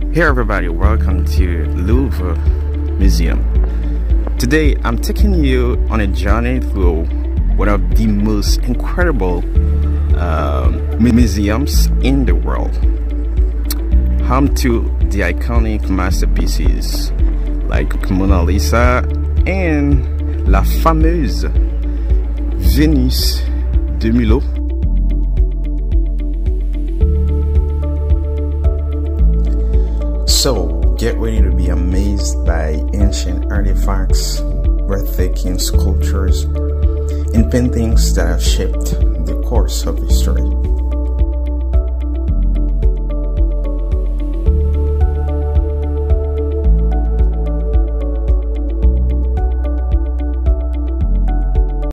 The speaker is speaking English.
Hey everybody, welcome to Louvre Museum. Today I'm taking you on a journey through one of the most incredible museums in the world. Home to the iconic masterpieces like Mona Lisa and la fameuse Vénus de Milo. So get ready to be amazed by ancient artifacts, breathtaking sculptures, and paintings that have shaped the course of history.